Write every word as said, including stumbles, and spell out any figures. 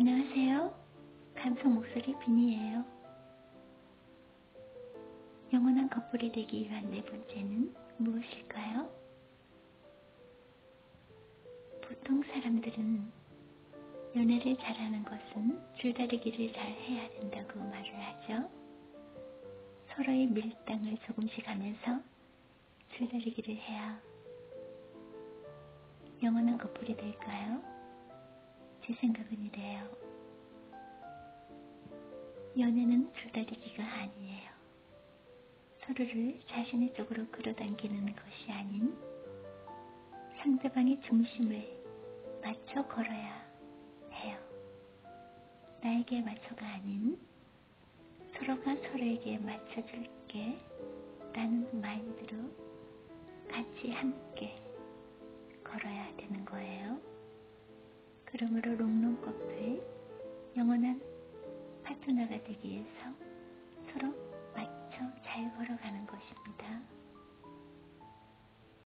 안녕하세요. 감성 목소리 비니예요. 영원한 커플이 되기 위한 네 번째는 무엇일까요? 보통 사람들은 연애를 잘하는 것은 줄다리기를 잘 해야 된다고 말을 하죠. 서로의 밀당을 조금씩 하면서 줄다리기를 해야 영원한 커플이 될까요? 제 생각은 이래요. 연애는 줄다리기가 아니에요. 서로를 자신의 쪽으로 끌어당기는 것이 아닌 상대방의 중심을 맞춰 걸어야 해요. 나에게 맞춰가 아닌 서로가 서로에게 맞춰줄게 라는 마인드로 같이 함께 걸어야 되는 거예요. 그러므로 롱롱 커플, 영원한 파트너가 되기 위해서